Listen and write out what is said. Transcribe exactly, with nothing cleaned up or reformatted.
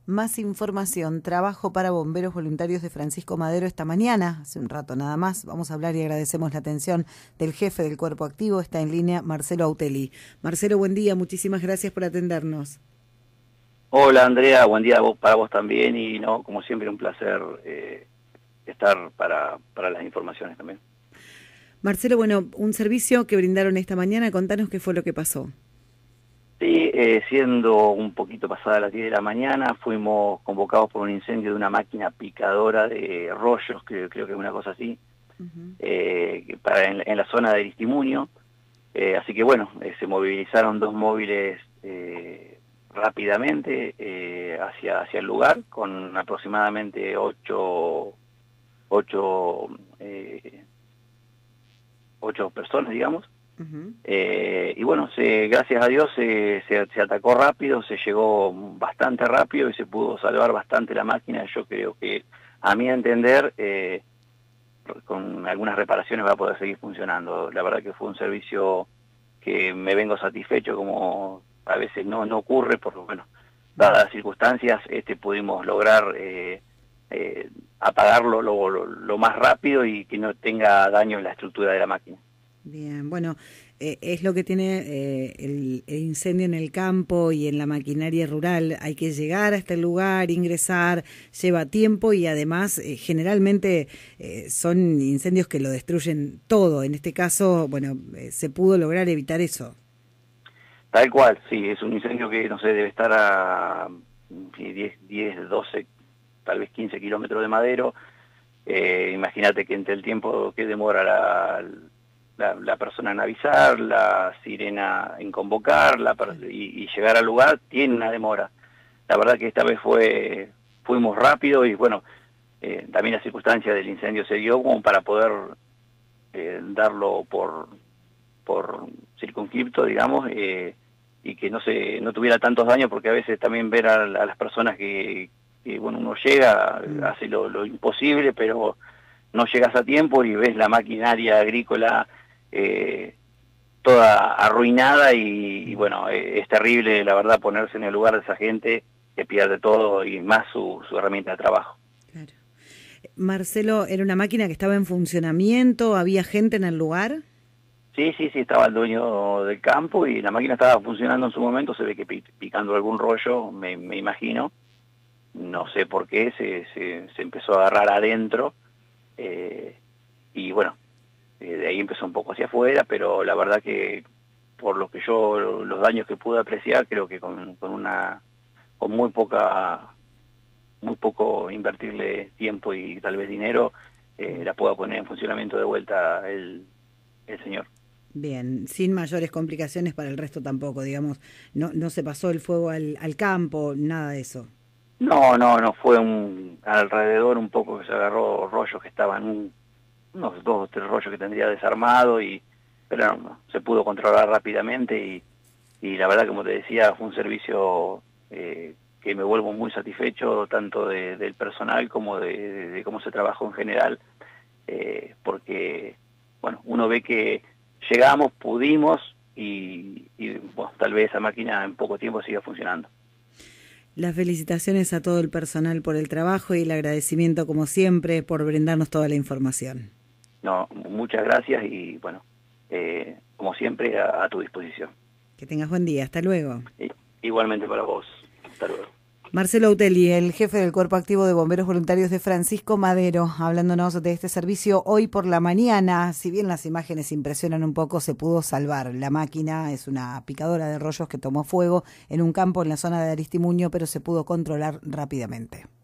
Más información, trabajo para bomberos voluntarios de Francisco Madero esta mañana, hace un rato nada más. Vamos a hablar y agradecemos la atención del jefe del Cuerpo Activo. Está en línea Marcelo Auteli. Marcelo, buen día, muchísimas gracias por atendernos. Hola Andrea, buen día para vos también y no, como siempre un placer eh, estar para, para las informaciones también. Marcelo, bueno, un servicio que brindaron esta mañana, contanos qué fue lo que pasó. Sí, eh, siendo un poquito pasada las diez de la mañana, fuimos convocados por un incendio de una máquina picadora de rollos, que creo que es una cosa así, uh-huh. eh, para en, en la zona de Aristimuño. Eh, así que bueno, eh, se movilizaron dos móviles eh, rápidamente eh, hacia, hacia el lugar, con aproximadamente ocho, ocho, eh, ocho personas, digamos. Uh-huh. eh, y bueno, se, gracias a Dios se, se, se atacó rápido, se llegó bastante rápido y se pudo salvar bastante la máquina. Yo creo que, a mi entender, eh, con algunas reparaciones va a poder seguir funcionando. La verdad que fue un servicio que me vengo satisfecho, como a veces no, no ocurre, porque bueno, dadas las circunstancias, este pudimos lograr eh, eh, apagarlo lo, lo, lo más rápido y que no tenga daño en la estructura de la máquina. Bien, bueno, eh, es lo que tiene eh, el, el incendio en el campo y en la maquinaria rural. Hay que llegar hasta el lugar, ingresar, lleva tiempo y además eh, generalmente eh, son incendios que lo destruyen todo. En este caso, bueno, eh, se pudo lograr evitar eso. Tal cual, sí, es un incendio que, no sé, debe estar a diez, doce, tal vez quince kilómetros de Madero. Eh, imagínate que entre el tiempo que demora la... La, la persona en avisar, la sirena en convocar la, y, y llegar al lugar, tiene una demora. La verdad que esta vez fue fuimos rápido y bueno, eh, también la circunstancia del incendio se dio como para poder eh, darlo por por circunscripto, digamos, eh, y que no se no tuviera tantos daños, porque a veces también ver a, a las personas que, que, bueno, uno llega, mm. hace lo, lo imposible, pero no llegas a tiempo y ves la maquinaria agrícola Eh, toda arruinada y, y bueno, eh, es terrible la verdad ponerse en el lugar de esa gente que pierde todo y más su, su herramienta de trabajo. Claro. Marcelo, ¿era una máquina que estaba en funcionamiento? ¿Había gente en el lugar? Sí, sí, sí, estaba el dueño del campo y la máquina estaba funcionando en su momento, se ve que picando algún rollo, me, me imagino, no sé por qué, se, se, se empezó a agarrar adentro eh, y bueno, de ahí empezó un poco hacia afuera, pero la verdad que por lo que yo, los daños que pude apreciar, creo que con, con una, con muy poca, muy poco invertirle tiempo y tal vez dinero, eh, la pueda poner en funcionamiento de vuelta el, el señor. Bien, sin mayores complicaciones para el resto tampoco, digamos, no, no se pasó el fuego al, al campo, nada de eso. No, no, no, fue un, alrededor un poco que se agarró rollos que estaban un, unos dos o tres rollos que tendría desarmado, y pero no, no, se pudo controlar rápidamente y, y la verdad, como te decía, fue un servicio eh, que me vuelvo muy satisfecho, tanto de, del personal como de, de, de cómo se trabajó en general, eh, porque bueno, uno ve que llegamos, pudimos y, y bueno, tal vez esa máquina en poco tiempo siga funcionando. Las felicitaciones a todo el personal por el trabajo y el agradecimiento, como siempre, por brindarnos toda la información. No, muchas gracias y bueno, eh, como siempre, a, a tu disposición. Que tengas buen día, hasta luego. Igualmente para vos, hasta luego. Marcelo Auteli, el jefe del Cuerpo Activo de Bomberos Voluntarios de Francisco Madero, hablándonos de este servicio hoy por la mañana. Si bien las imágenes impresionan un poco, se pudo salvar. La máquina es una picadora de rollos que tomó fuego en un campo en la zona de Aristimuño, pero se pudo controlar rápidamente.